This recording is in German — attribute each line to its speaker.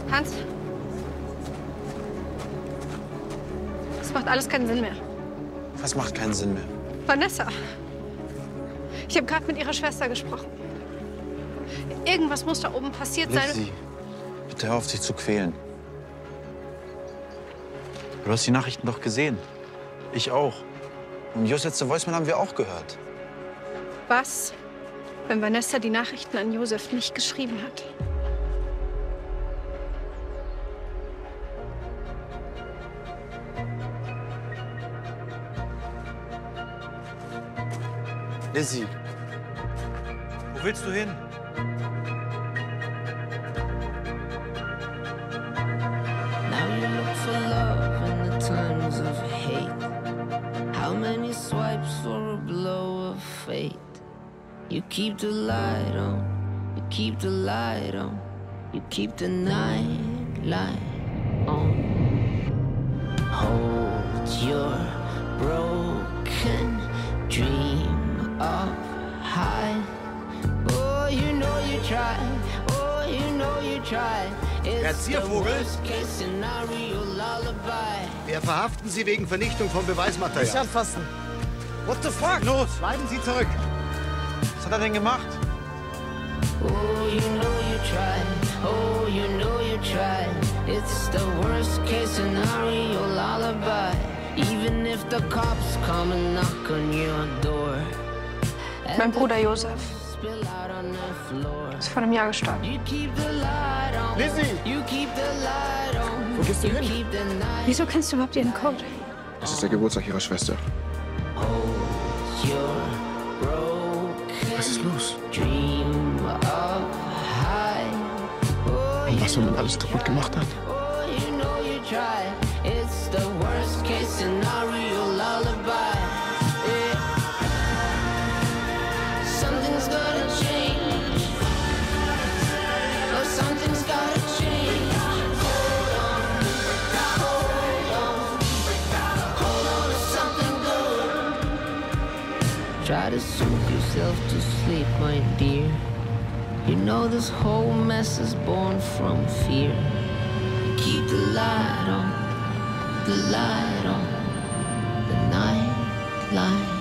Speaker 1: Hans? Das macht alles keinen Sinn mehr.
Speaker 2: Was macht keinen Sinn mehr?
Speaker 1: Vanessa. Ich habe gerade mit ihrer Schwester gesprochen. Irgendwas muss da oben passiert sein.
Speaker 2: Lizzie, bitte hör auf, dich zu quälen. Du hast die Nachrichten doch gesehen. Ich auch. Und Jos letzte Voicemail haben wir auch gehört.
Speaker 1: Was, wenn Vanessa die Nachrichten an Josef nicht geschrieben hat?
Speaker 2: Lizzie, wo willst du hin?
Speaker 3: Now you look for love in the times of hate. How many swipes for a blow of fate? You keep the light on, you keep the light on, you keep the night light on. Hold your broken dream up high. Oh, you know you try, oh, you know you try.
Speaker 4: Erziehervogel? Wir verhaften Sie wegen Vernichtung von Beweismaterial.
Speaker 5: Nicht anfassen.
Speaker 4: What the fuck? Los, bleiben Sie zurück.
Speaker 2: Was hat er denn gemacht?
Speaker 3: Oh, you know you tried. Oh, you know you tried. It's the worst case scenario lullaby. Even if the cops come and knock on your door.
Speaker 1: Mein Bruder Josef ist vor einem Jahr gestorben.
Speaker 4: Lizzie!
Speaker 5: Wo gehst du hin?
Speaker 1: Wieso kennst du überhaupt ihren Code?
Speaker 5: Das ist der Geburtstag ihrer Schwester. Was ist los? Und was, wenn man alles kaputt gemacht hat? Try to soothe yourself to sleep, my dear. You know this whole mess is born from fear. Keep the light on, the light on, the night light.